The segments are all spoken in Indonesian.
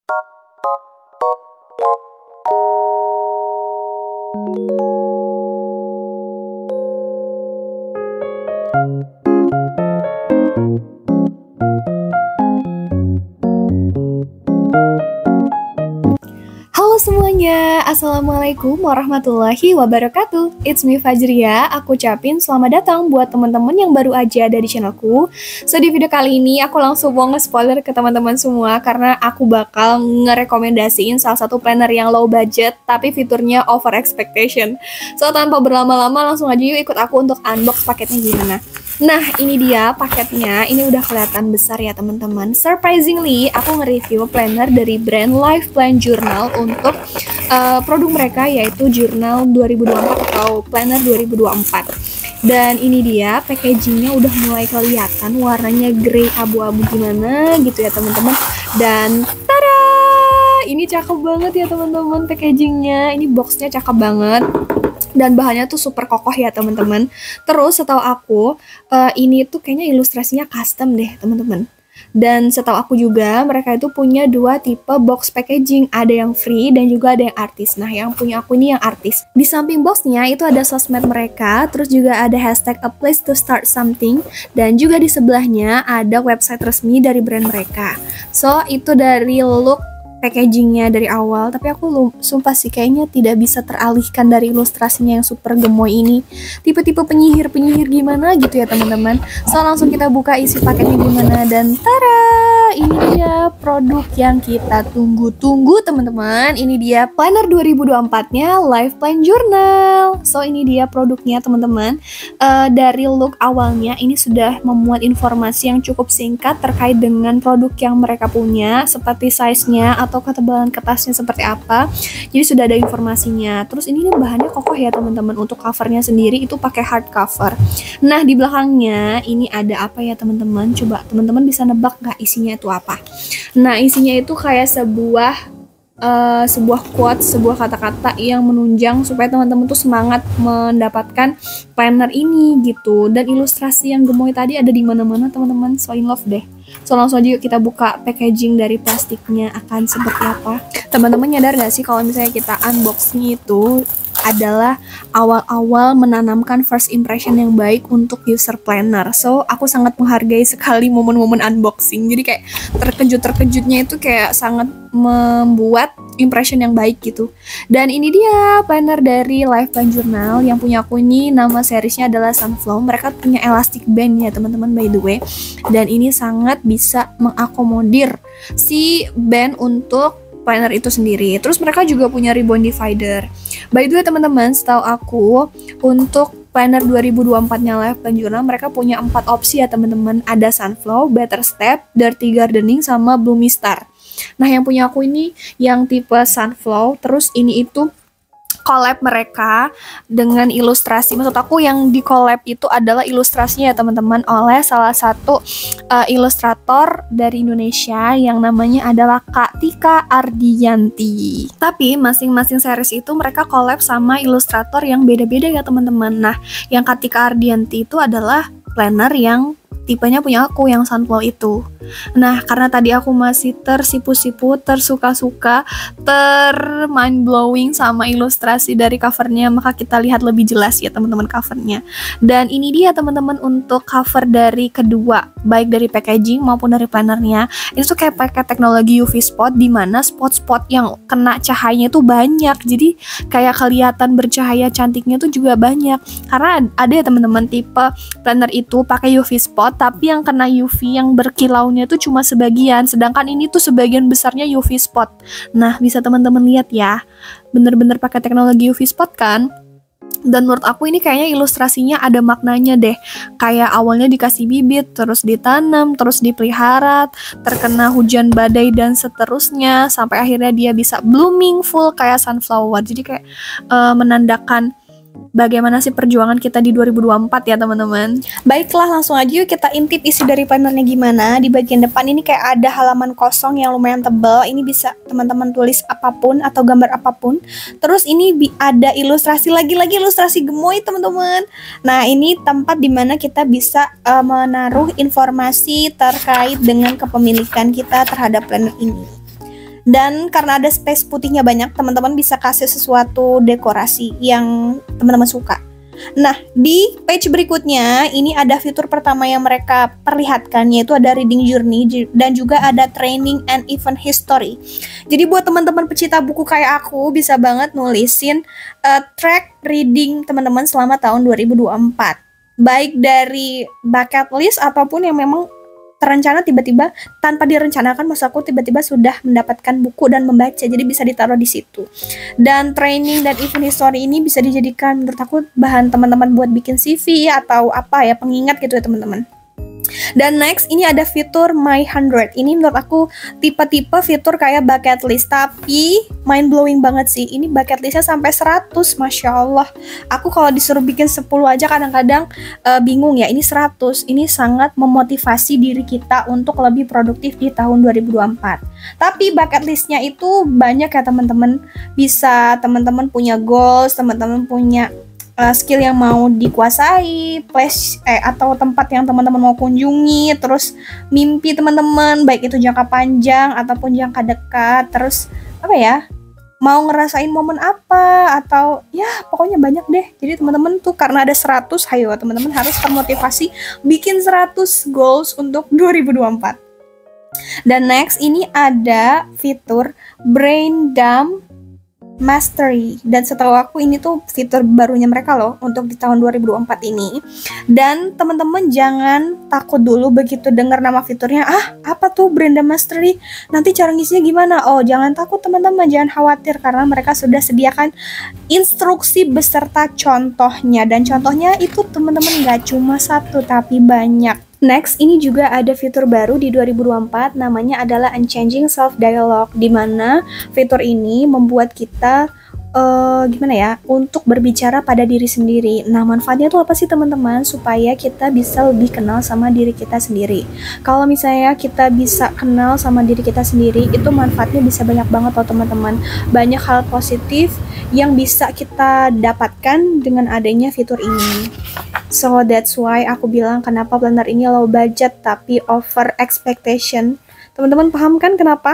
Halo semuanya, Assalamualaikum warahmatullahi wabarakatuh. It's me Fajria, aku ucapin selamat datang buat teman-teman yang baru aja ada di channelku. So di video kali ini aku langsung mau nge-spoiler ke teman-teman semua karena aku bakal ngerekomendasiin salah satu planner yang low budget tapi fiturnya over expectation. So tanpa berlama-lama langsung aja yuk ikut aku untuk unbox paketnya gimana. Nah, ini dia paketnya. Ini udah kelihatan besar ya, teman-teman. Surprisingly, aku nge-review planner dari brand Life Plan Journal untuk produk mereka yaitu Journal 2024 atau Planner 2024. Dan ini dia packagingnya udah mulai kelihatan warnanya grey abu-abu gimana gitu ya, teman-teman. Dan tada! Ini cakep banget ya, teman-teman, packagingnya. Ini boxnya cakep banget. Dan bahannya tuh super kokoh ya, teman-teman. Terus setahu aku ini tuh kayaknya ilustrasinya custom deh, teman-teman. Dan setahu aku juga mereka itu punya dua tipe box packaging, ada yang free dan juga ada yang artis. Nah, yang punya aku ini yang artis. Di samping boxnya itu ada sosmed mereka, terus juga ada hashtag a place to start something, dan juga di sebelahnya ada website resmi dari brand mereka. So itu dari look packagingnya dari awal, tapi aku sumpah sih kayaknya tidak bisa teralihkan dari ilustrasinya yang super gemoy ini. Tipe-tipe penyihir-penyihir gimana gitu ya, teman-teman. So langsung kita buka isi paketnya gimana, dan tada! Ini dia produk yang kita tunggu-tunggu, teman-teman. Ini dia planner 2024-nya Life Plan Journal. So ini dia produknya, teman-teman. Dari look awalnya ini sudah memuat informasi yang cukup singkat terkait dengan produk yang mereka punya, seperti size-nya atau ketebalan kertasnya seperti apa. Jadi sudah ada informasinya. Terus ini bahannya kokoh ya, teman-teman. Untuk covernya sendiri itu pakai hardcover. Nah, di belakangnya ini ada apa ya, teman-teman? Coba teman-teman bisa nebak nggak isinya itu apa? Nah, isinya itu kayak sebuah quote, sebuah kata-kata yang menunjang supaya teman-teman tuh semangat mendapatkan planner ini gitu. Dan ilustrasi yang gemoy tadi ada di mana-mana, teman-teman. So in love deh. So langsung aja yuk kita buka packaging dari plastiknya akan seperti apa. Teman-teman nyadar gak sih kalau misalnya kita unboxing itu adalah awal-awal menanamkan first impression yang baik untuk user planner. So aku sangat menghargai sekali momen-momen unboxing. Jadi kayak terkejut-terkejutnya itu kayak sangat membuat impression yang baik gitu. Dan ini dia planner dari Life Plan Journal. Yang punya aku ini nama seriesnya adalah Sunflow. Mereka punya elastic band ya, teman-teman, by the way. Dan ini sangat bisa mengakomodir si band untuk planner itu sendiri. Terus mereka juga punya ribbon divider. By the way, teman-teman, setahu aku untuk planner 2024-nya Life Plan Journal mereka punya 4 opsi ya, teman-teman. Ada Sunflow, Better Step, Dirty Gardening, sama Bloomy Star. Nah, yang punya aku ini yang tipe Sunflow. Terus ini itu collab mereka dengan ilustrasi. Maksud aku yang di collab itu adalah ilustrasinya ya, teman-teman, oleh salah satu ilustrator dari Indonesia yang namanya adalah Kak Tika Ardiyanti. Tapi masing-masing series itu mereka collab sama ilustrator yang beda-beda ya, teman-teman. Nah, yang Kak Tika Ardiyanti itu adalah planner yang tipenya punya aku yang Sunflow itu. Nah, karena tadi aku masih tersipu-sipu, tersuka-suka, mind blowing sama ilustrasi dari covernya, maka kita lihat lebih jelas ya, teman-teman, covernya. Dan ini dia, teman-teman, untuk cover dari kedua, baik dari packaging maupun dari plannernya. Ini tuh kayak pakai teknologi UV spot, di mana spot-spot yang kena cahayanya tuh banyak. Jadi kayak kelihatan bercahaya cantiknya tuh juga banyak. Karena ada ya, teman-teman, tipe planner itu pakai UV spot, tapi yang kena UV yang berkilaunya itu cuma sebagian, sedangkan ini tuh sebagian besarnya UV spot. Nah, bisa teman-teman lihat ya, bener-bener pakai teknologi UV spot kan. Dan menurut aku ini kayaknya ilustrasinya ada maknanya deh. Kayak awalnya dikasih bibit, terus ditanam, terus dipelihara, terkena hujan badai dan seterusnya, sampai akhirnya dia bisa blooming full kayak sunflower. Jadi kayak menandakan bagaimana sih perjuangan kita di 2024 ya, teman-teman. Baiklah, langsung aja yuk kita intip isi dari plannernya gimana. Di bagian depan ini kayak ada halaman kosong yang lumayan tebal. Ini bisa teman-teman tulis apapun atau gambar apapun. Terus ini ada ilustrasi, lagi-lagi ilustrasi gemoy, teman-teman. Nah, ini tempat dimana kita bisa menaruh informasi terkait dengan kepemilikan kita terhadap planner ini. Dan karena ada space putihnya banyak, teman-teman bisa kasih sesuatu dekorasi yang teman-teman suka. Nah, di page berikutnya ini ada fitur pertama yang mereka perlihatkan, yaitu ada reading journey dan juga ada training and event history. Jadi buat teman-teman pecinta buku kayak aku, bisa banget nulisin track reading teman-teman selama tahun 2024. Baik dari bucket list ataupun yang memang terencana tiba-tiba tanpa direncanakan, maksudku tiba-tiba sudah mendapatkan buku dan membaca, jadi bisa ditaruh di situ. Dan training dan event history ini bisa dijadikan menurut aku bahan teman-teman buat bikin CV atau apa ya, pengingat gitu ya teman-teman. Dan next ini ada fitur My 100. Ini menurut aku tipe-tipe fitur kayak bucket list, tapi mind blowing banget sih. Ini bucket listnya sampai 100, Masya Allah. Aku kalau disuruh bikin 10 aja kadang-kadang bingung ya. Ini 100, ini sangat memotivasi diri kita untuk lebih produktif di tahun 2024. Tapi bucket listnya itu banyak ya teman-teman. Bisa teman-teman punya goals, teman-teman punya skill yang mau dikuasai, place atau tempat yang teman-teman mau kunjungi, terus mimpi teman-teman baik itu jangka panjang ataupun jangka dekat, terus apa ya, mau ngerasain momen apa, atau ya pokoknya banyak deh. Jadi teman-teman tuh karena ada 100, ayo teman-teman harus termotivasi bikin 100 goals untuk 2024. Dan next ini ada fitur Brain Dump Mastery, dan setahu aku ini tuh fitur barunya mereka loh untuk di tahun 2024 ini. Dan teman-teman jangan takut dulu begitu dengar nama fiturnya, apa tuh Brain Dump Mastery, nanti cara ngisinya gimana. Oh jangan takut teman-teman, jangan khawatir, karena mereka sudah sediakan instruksi beserta contohnya, dan contohnya itu teman-teman gak cuma satu tapi banyak. Next, ini juga ada fitur baru di 2024, namanya adalah Unchanging Self Dialogue, di mana fitur ini membuat kita gimana ya, untuk berbicara pada diri sendiri. Nah, manfaatnya tuh apa sih teman-teman? Supaya kita bisa lebih kenal sama diri kita sendiri. Kalau misalnya kita bisa kenal sama diri kita sendiri, itu manfaatnya bisa banyak banget loh teman-teman. Banyak hal positif yang bisa kita dapatkan dengan adanya fitur ini. So that's why aku bilang kenapa planner ini low budget tapi over expectation. Teman-teman paham kan kenapa?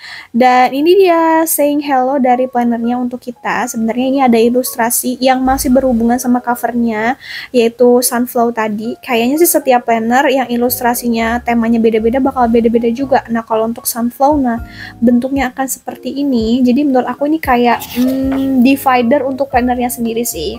Dan ini dia saying hello dari plannernya untuk kita. Sebenarnya ini ada ilustrasi yang masih berhubungan sama covernya, yaitu sunflower tadi. Kayaknya sih setiap planner yang ilustrasinya temanya beda-beda bakal beda-beda juga. Nah kalau untuk sunflower, bentuknya akan seperti ini. Jadi menurut aku ini kayak divider untuk plannernya sendiri sih.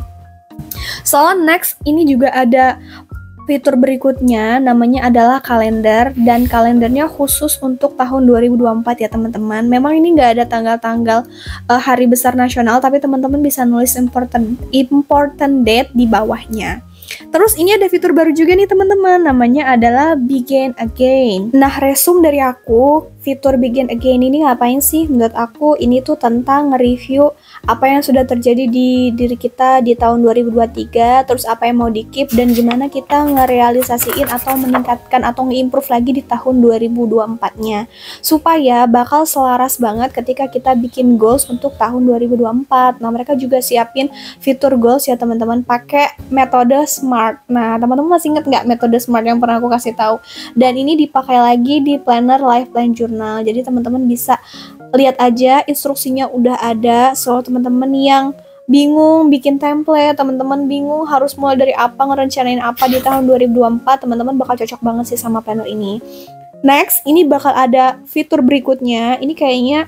So next ini juga ada fitur berikutnya, namanya adalah kalender, dan kalendernya khusus untuk tahun 2024 ya teman-teman. Memang ini nggak ada tanggal-tanggal hari besar nasional, tapi teman-teman bisa nulis important date di bawahnya. Terus ini ada fitur baru juga nih teman-teman, namanya adalah Begin Again. Nah, resume dari aku, fitur Begin Again ini ngapain sih? Menurut aku ini tuh tentang nge-review apa yang sudah terjadi di diri kita di tahun 2023, terus apa yang mau di-keep dan gimana kita ngerealisasiin atau meningkatkan atau nge-improve lagi di tahun 2024-nya. Supaya bakal selaras banget ketika kita bikin goals untuk tahun 2024. Nah, mereka juga siapin fitur goals ya teman-teman, pakai metode SMART. Nah, teman-teman masih ingat nggak metode SMART yang pernah aku kasih tahu? Dan ini dipakai lagi di planner Life Plan Journal. Jadi teman-teman bisa lihat aja instruksinya udah ada. So teman-teman yang bingung bikin template, teman-teman bingung harus mulai dari apa, ngerencanain apa di tahun 2024, teman-teman bakal cocok banget sih sama planner ini. Next, ini bakal ada fitur berikutnya. Ini kayaknya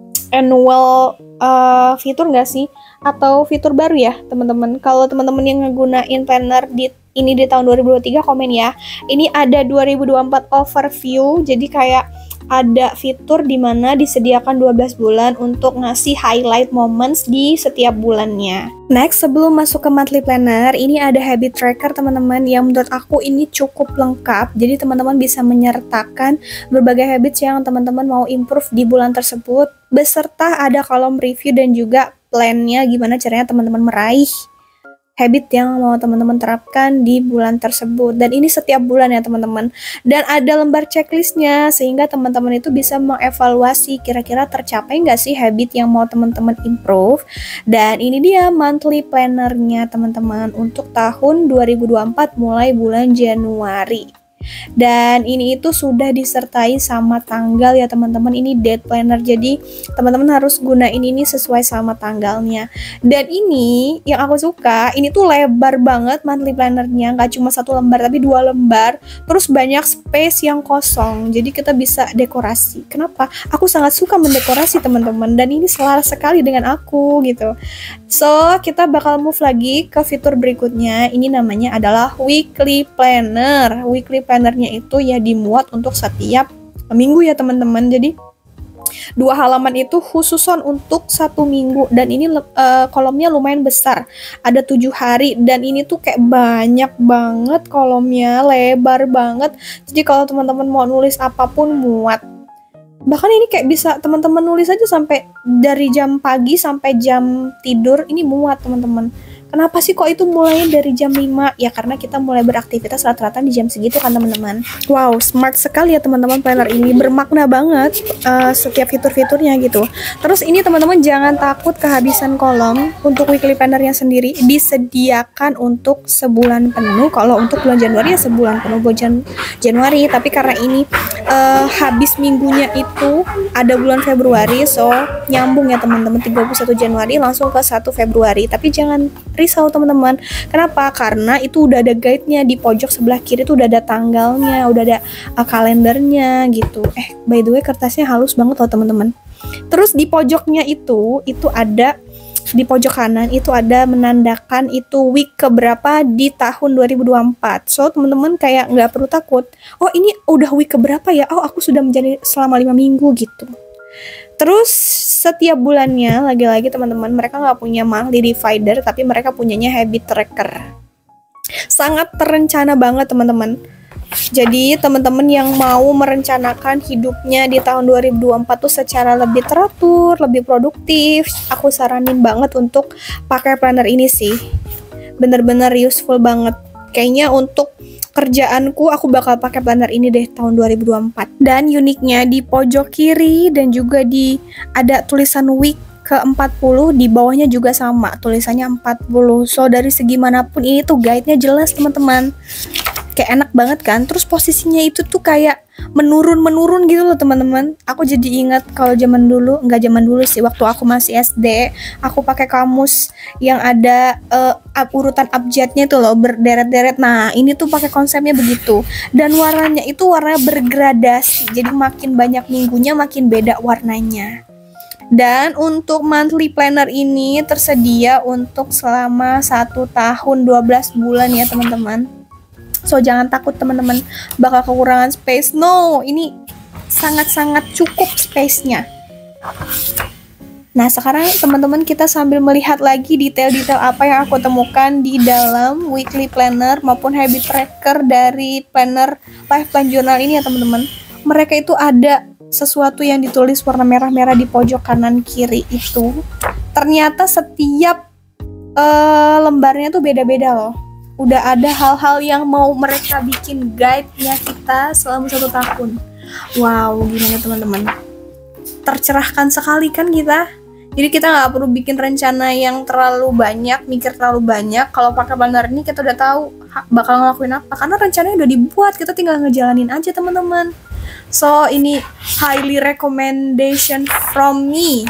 annual fitur nggak sih? Atau fitur baru ya teman-teman. Kalau teman-teman yang ngegunain planner ini di tahun 2023 komen ya. Ini ada 2024 overview. Jadi kayak ada fitur di mana disediakan 12 bulan untuk ngasih highlight moments di setiap bulannya. Next, sebelum masuk ke monthly planner, ini ada habit tracker teman-teman yang menurut aku ini cukup lengkap. Jadi teman-teman bisa menyertakan berbagai habits yang teman-teman mau improve di bulan tersebut, beserta ada kolom review dan juga plan-nya gimana caranya teman-teman meraih habit yang mau teman-teman terapkan di bulan tersebut. Dan ini setiap bulan ya teman-teman. Dan ada lembar checklistnya sehingga teman-teman itu bisa mengevaluasi kira-kira tercapai nggak sih habit yang mau teman-teman improve. Dan ini dia monthly planner-nya teman-teman untuk tahun 2024 mulai bulan Januari. Dan ini itu sudah disertai sama tanggal ya teman-teman. Ini date planner, jadi teman-teman harus gunain ini sesuai sama tanggalnya. Dan ini yang aku suka, ini tuh lebar banget monthly plannernya, nggak cuma 1 lembar tapi 2 lembar. Terus banyak space yang kosong, jadi kita bisa dekorasi. Kenapa? Aku sangat suka mendekorasi teman-teman, dan ini selaras sekali dengan aku gitu. So kita bakal move lagi ke fitur berikutnya. Ini namanya adalah weekly planner. Weekly plannernya itu ya dimuat untuk setiap minggu ya teman-teman. Jadi 2 halaman itu khususon untuk 1 minggu, dan ini kolomnya lumayan besar, ada 7 hari, dan ini tuh kayak banyak banget kolomnya, lebar banget. Jadi kalau teman-teman mau nulis apapun muat. Bahkan ini kayak bisa teman-teman nulis aja sampai dari jam pagi sampai jam tidur, ini muat teman-teman. Kenapa sih kok itu mulai dari jam 5? Ya karena kita mulai beraktivitas rata-rata di jam segitu kan teman-teman. Wow, smart sekali ya teman-teman planner ini, bermakna banget setiap fitur-fiturnya gitu. Terus ini teman-teman jangan takut kehabisan kolom. Untuk weekly plannernya sendiri disediakan untuk sebulan penuh. Kalau untuk bulan Januari ya sebulan penuh bulan Januari. Tapi karena ini habis minggunya itu ada bulan Februari, so nyambung ya teman-teman, 31 Januari langsung ke 1 Februari. Tapi jangan risau teman-teman. Kenapa? Karena itu udah ada guide-nya di pojok sebelah kiri, tuh udah ada tanggalnya, udah ada kalendernya gitu. By the way kertasnya halus banget loh teman-teman. Terus di pojoknya itu ada, di pojok kanan itu ada menandakan itu week keberapa di tahun 2024. So teman-teman kayak nggak perlu takut, oh ini udah week keberapa ya, oh aku sudah menjadi selama 5 minggu gitu. Terus setiap bulannya, lagi-lagi teman-teman, mereka nggak punya monthly divider, tapi mereka punyanya habit tracker. Sangat terencana banget teman-teman. Jadi teman-teman yang mau merencanakan hidupnya di tahun 2024 tuh secara lebih teratur, lebih produktif, aku saranin banget untuk pakai planner ini sih. Bener-bener useful banget. Kayaknya untuk kerjaanku aku bakal pakai planner ini deh tahun 2024. Dan uniknya di pojok kiri dan juga ada tulisan week ke-40, di bawahnya juga sama tulisannya 40. So dari segi manapun ini tuh guide-nya jelas teman-teman. Kayak enak banget kan. Terus posisinya itu tuh kayak menurun gitu loh teman-teman. Aku jadi ingat kalau zaman dulu, nggak zaman dulu sih, waktu aku masih SD, aku pakai kamus yang ada urutan abjadnya itu loh, berderet-deret. Nah ini tuh pakai konsepnya begitu, dan warnanya itu warna bergradasi, jadi makin banyak minggunya makin beda warnanya. Dan untuk monthly planner ini tersedia untuk selama 1 tahun 12 bulan ya teman-teman. So jangan takut teman-teman bakal kekurangan space. No, ini sangat-sangat cukup space-nya. Nah sekarang teman-teman kita sambil melihat lagi detail-detail apa yang aku temukan di dalam weekly planner maupun habit tracker dari planner Life Plan Journal ini ya teman-teman. Mereka itu ada sesuatu yang ditulis warna merah-merah di pojok kanan kiri itu. Ternyata setiap lembarnya tuh beda-beda loh. Udah ada hal-hal yang mau mereka bikin guide-nya kita selama 1 tahun. Wow, gimana teman-teman? Tercerahkan sekali kan kita? Jadi kita nggak perlu bikin rencana yang terlalu banyak, mikir terlalu banyak. Kalau pakai planner ini kita udah tahu bakal ngelakuin apa, karena rencananya udah dibuat, kita tinggal ngejalanin aja teman-teman. So ini highly recommendation from me.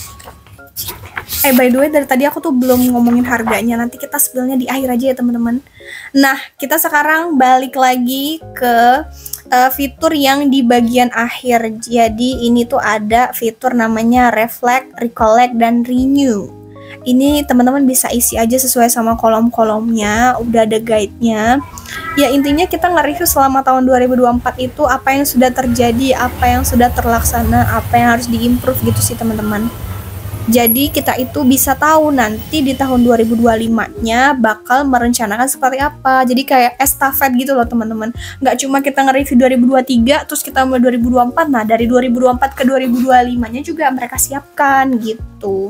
By the way, dari tadi aku tuh belum ngomongin harganya. Nanti kita spillnya di akhir aja ya teman-teman. Nah, kita sekarang balik lagi ke fitur yang di bagian akhir. Jadi ini tuh ada fitur namanya Reflect, Recollect, dan Renew. Ini teman-teman bisa isi aja sesuai sama kolom-kolomnya. Udah ada guide-nya. Ya intinya kita nge-review selama tahun 2024 itu apa yang sudah terjadi, apa yang sudah terlaksana, apa yang harus diimprove gitu sih teman-teman. Jadi kita itu bisa tahu nanti di tahun 2025-nya bakal merencanakan seperti apa. Jadi kayak estafet gitu loh teman-teman. Nggak cuma kita nge-review 2023 terus kita mulai 2024. Nah dari 2024 ke 2025-nya juga mereka siapkan gitu.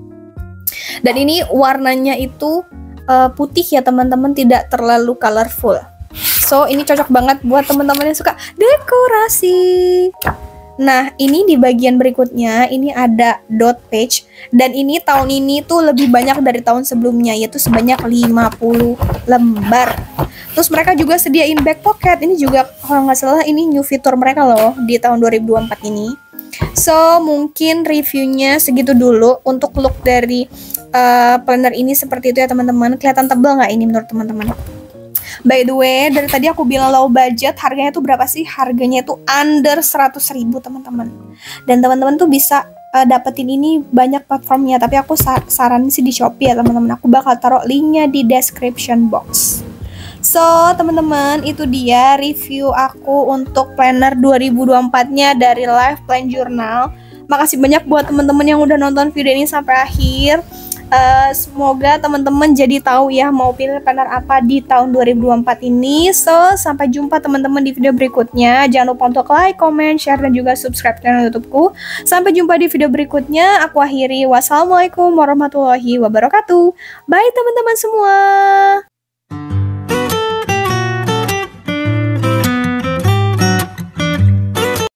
Dan ini warnanya itu putih ya teman-teman, tidak terlalu colorful. So ini cocok banget buat teman-teman yang suka dekorasi. Nah ini di bagian berikutnya ini ada dot page, dan ini tahun ini tuh lebih banyak dari tahun sebelumnya, yaitu sebanyak 50 lembar. Terus mereka juga sediain back pocket. Ini juga kalau nggak salah ini new fitur mereka loh di tahun 2024 ini. So, mungkin reviewnya segitu dulu. Untuk look dari planner ini seperti itu ya teman-teman. Kelihatan tebal nggak ini menurut teman-teman? By the way, dari tadi aku bilang low budget, harganya tuh berapa sih? Harganya tuh under 100.000 teman-teman. Dan teman-teman tuh bisa dapetin ini banyak platformnya, tapi aku saranin sih di Shopee ya teman-teman. Aku bakal taruh linknya di description box. So, teman-teman, itu dia review aku untuk planner 2024-nya dari Life Plan Journal. Makasih banyak buat teman-teman yang udah nonton video ini sampai akhir. Semoga teman-teman jadi tahu ya mau pilih planner apa di tahun 2024 ini. So, sampai jumpa teman-teman di video berikutnya. Jangan lupa untuk like, comment, share, dan juga subscribe channel YouTubeku. Sampai jumpa di video berikutnya. Aku akhiri. Wassalamualaikum warahmatullahi wabarakatuh. Bye teman-teman semua.